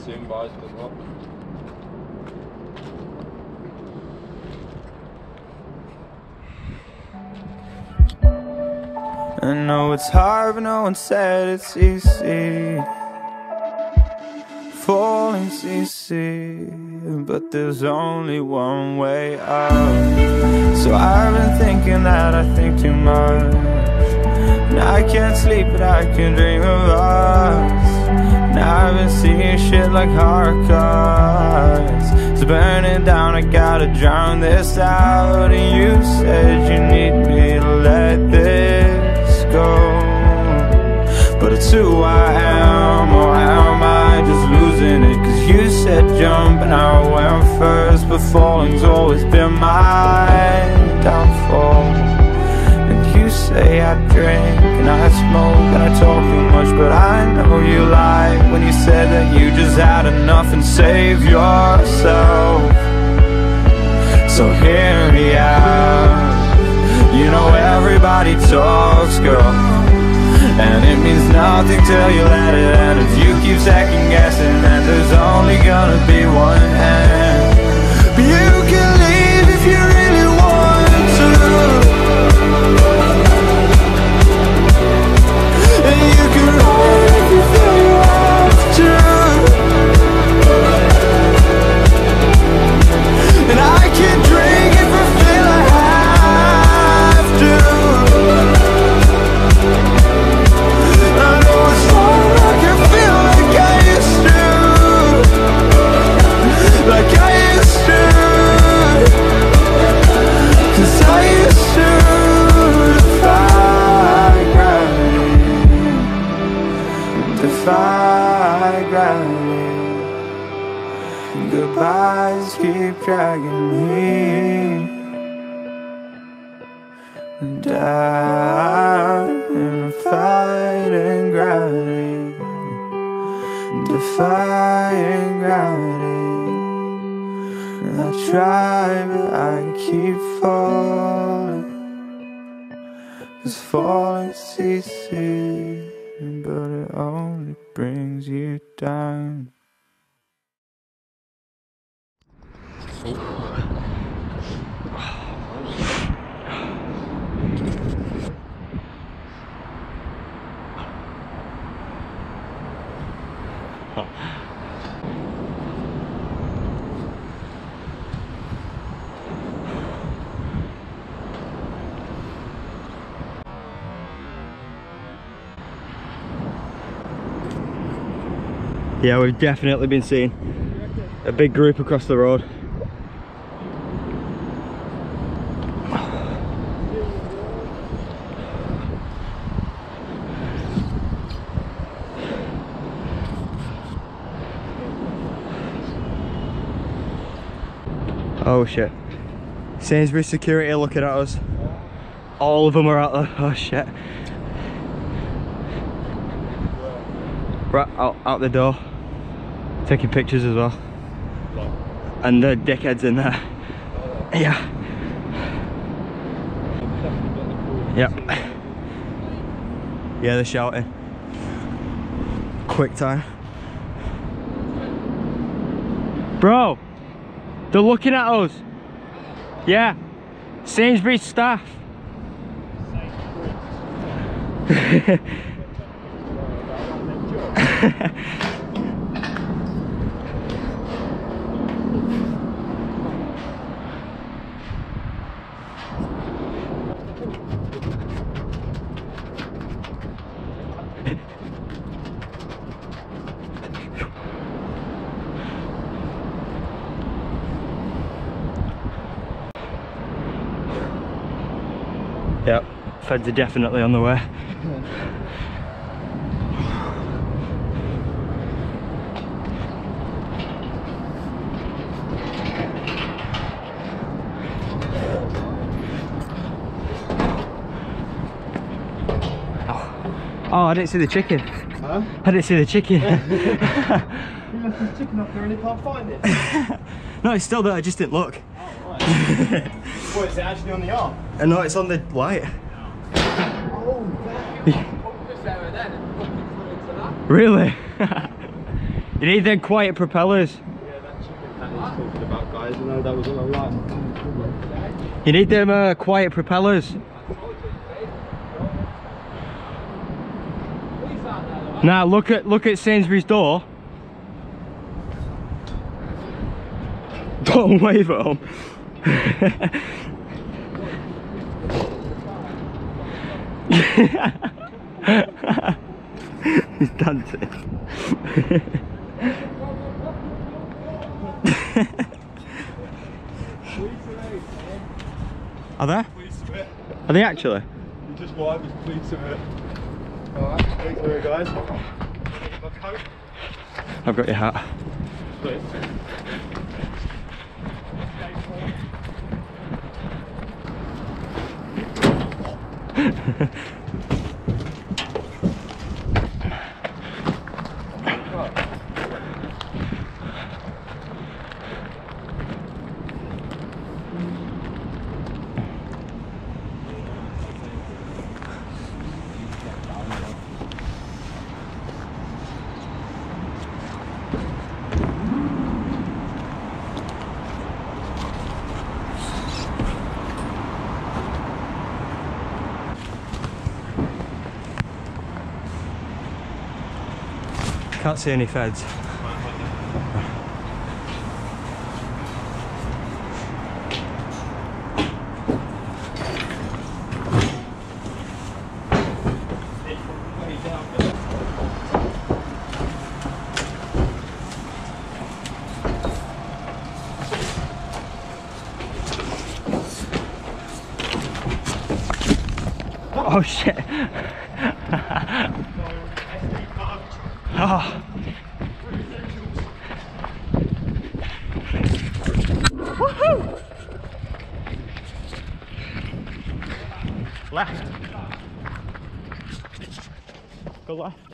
soon, boys. Good luck. I know it's hard, but no one said it's easy. Falling's easy, but there's only one way out. So I've been thinking that I think too much, and I can't sleep, but I can dream of us. And I've been seeing shit like hard cuts. It's burning down, I gotta drown this out. And you said you need me to let this go, but it's who I am, or am I just losing it? Cause you said jump and I went first, but falling's always been my downfall. And you say I drink and I smoke and I talk too much, but I know you lied when you said that you just had enough and save yourself. So hear me out. You know everybody talks, girl, and it means nothing till you let it end. If you keep second guessing, then there's only gonna be one end. But you can leave if you really want to, and you can run if you feel you have to. And I can drink if I feel I have to. I know it's wrong, I can feel like I used to, like I used to, 'cause I used to defy gravity, defy gravity. Goodbyes keep dragging me down in a fighting gravity, defying gravity. I try, but I keep falling, 'cause falling's easy, but it only brings you down. Yeah, we've definitely been seeing a big group across the road. Oh shit. Sainsbury's security are looking at us. All of them are out there. Oh shit. Right out the door. Taking pictures as well. And the dickheads in there. Yeah. Yep. Yeah, they're shouting. Quick time. Bro! They're looking at us. Yeah. Sainsbury's staff. Yep, feds are definitely on the way. Oh, I didn't see the chicken. Huh? I didn't see the chicken. You left this chicken up there and you can't find it? No, it's still there, I just didn't look. Oh, right. What, is it actually on the arm? No, it's on the light. Oh, damn. Really? You need them quiet propellers. Yeah, that chicken hat he's talking about, guys. You know, that was on a line. You need them quiet propellers. Now look at Sainsbury's door. Don't wave at them. He's dancing. Are there? Are they actually? You just wipe his pleats of it. Alright, pleats of it, guys. My coat. I've got your hat. Please. Can't see any feds. Oh shit. Oh. Woohoo! Left. Go left.